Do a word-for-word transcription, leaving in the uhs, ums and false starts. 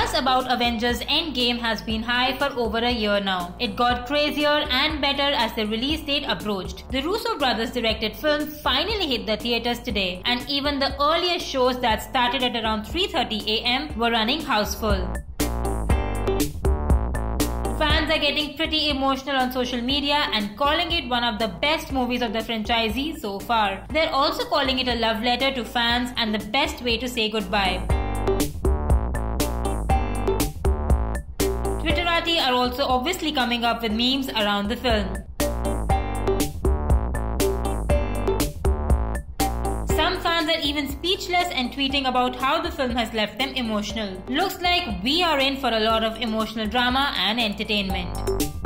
buzz about Avengers Endgame has been high for over a year now. It got crazier and better as the release date approached. The Russo Brothers directed film finally hit the theaters today, and even the earlier shows that started at around three thirty a m were running houseful. Fans are getting pretty emotional on social media and calling it one of the best movies of the franchise so far. They're also calling it a love letter to fans and the best way to say goodbye. Twitterati are also obviously coming up with memes around the film. Some fans are even speechless and tweeting about how the film has left them emotional. Looks like we are in for a lot of emotional drama and entertainment.